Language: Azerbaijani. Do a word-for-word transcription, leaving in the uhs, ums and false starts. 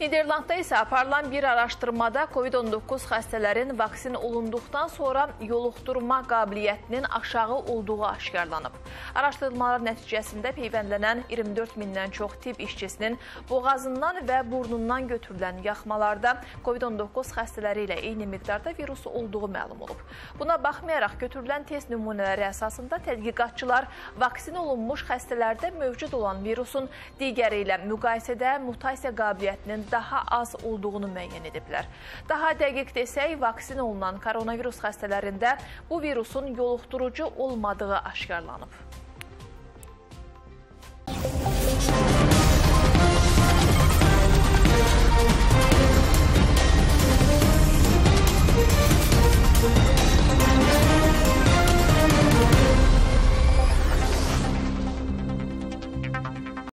Niderlandda isə aparılan bir araşdırmada COVID on doqquz xəstələrin vaksin olunduqdan sonra yoluxdurma qabiliyyətinin aşağı olduğu aşkarlanıb. Araşdırmalar nəticəsində peyvəndlənən iyirmi dörd mindən çox tibb işçisinin boğazından və burnundan götürülən yaxmalarda COVID on doqquz xəstələri ilə eyni miqdarda virus olduğu məlum olub. Buna baxmayaraq götürülən test nümunələri əsasında tədqiqatçılar vaksin olunmuş xəstələrdə mövcud olan virusun digəri ilə müqayisədə mutasiya qabiliyyətinin daha az olduğunu müəyyən ediblər. Daha dəqiq desək, vaksin olunan koronavirus xəstələrində bu virusun yoluxdurucu olmadığı aşkarlanıb.